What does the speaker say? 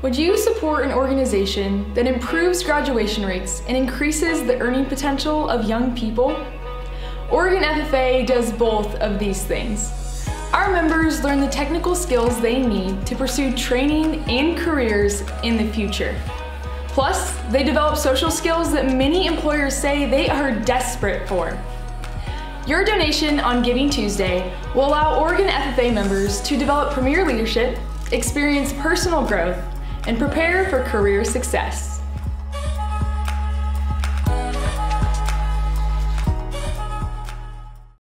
Would you support an organization that improves graduation rates and increases the earning potential of young people? Oregon FFA does both of these things. Our members learn the technical skills they need to pursue training and careers in the future. Plus, they develop social skills that many employers say they are desperate for. Your donation on Giving Tuesday will allow Oregon FFA members to develop premier leadership, experience personal growth, and prepare for career success.